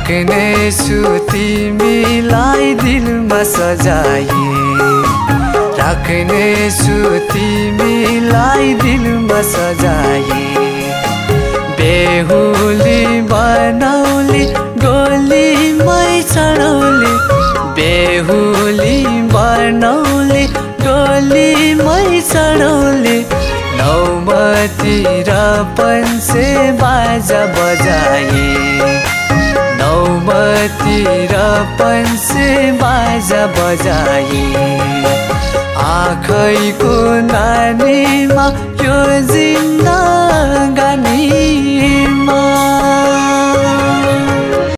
राख्नेछु तिमीलाई दिलमा सजाए राख्नेछु तिमीलाई दिलमा सजाए बेहुली बनाउली गोलीमै चढाउली बेहुली बनाउली गोलीमै चढाउली नौमती र पन्से बाजा बजाए नौमती र पन्से बाजा बजाए आँखैको नानीमा यो जिन्दगी